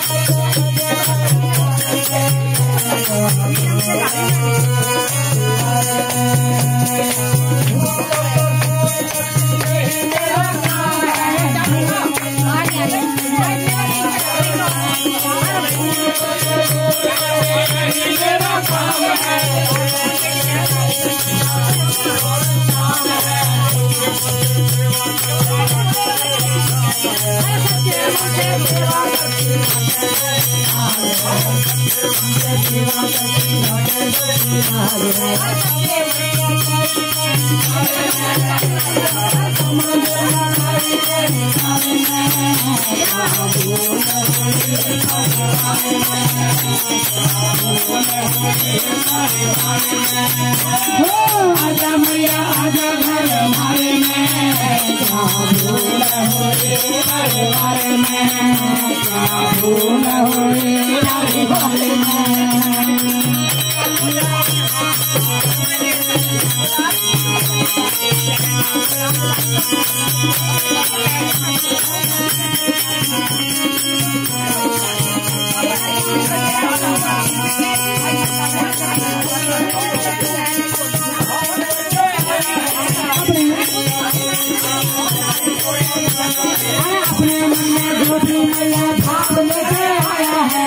आजा मैया आजा घर हमारे में क्या भूल होए परिवार में क्या भूल होए परिवार में अपने मन में जो भी मैया भाव लेके आया है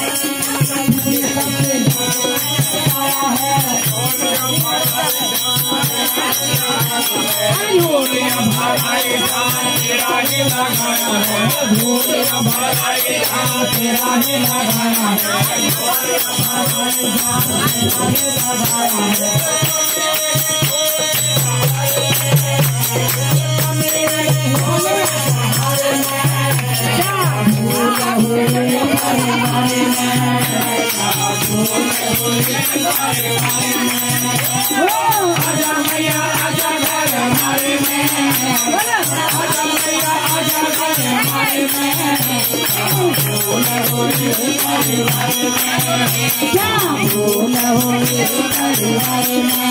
आजा मैया आजा घर हमारे में आजा मैया आजा घर हमारे में भूल होए परिवार में क्या भूल होए परिवार में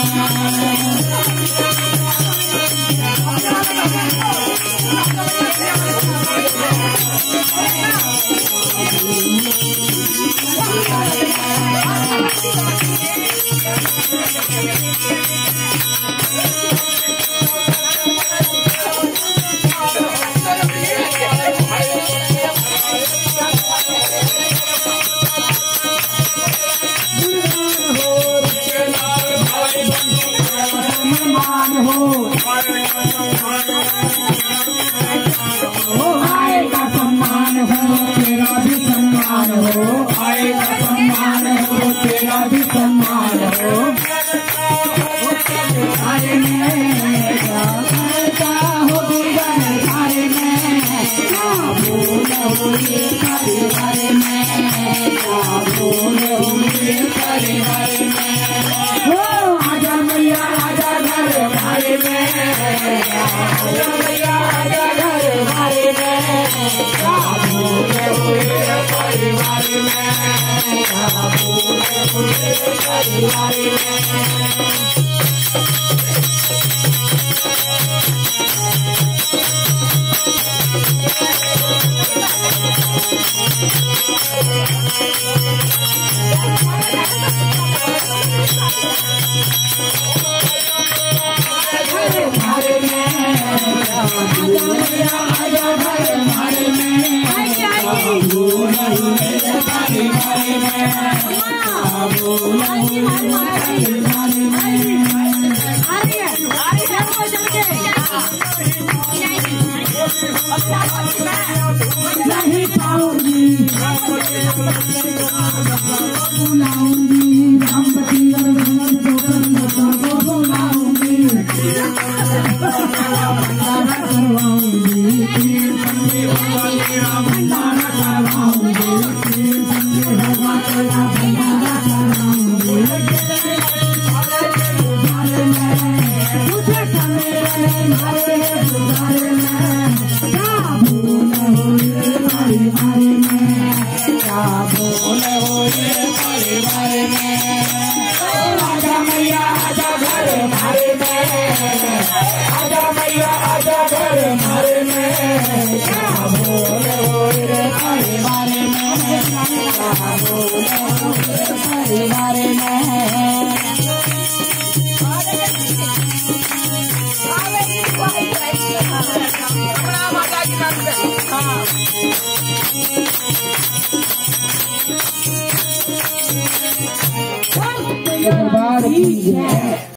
आएगा सम्मान हो तेरा भी सम्मान हो आएगा सम्मान हो तेरा भी सम्मान हो घरे में क्या हो घरे में क्या भूल होए परिवार में क्या भूल होए परिवार में आजा मैया आजा घर हमारे में आजा मैया आजा घर हमारे में क्या भूल होए परिवार में क्या भूल होए परिवार में नहीं पाऊंगी बुलाऊंगी रामपति और बुलाऊंगी आजा मैया आजा घर हमारे में आजा मैया आजा घर हमारे में क्या भूल होए परिवार में परिवार में दरबार की जय।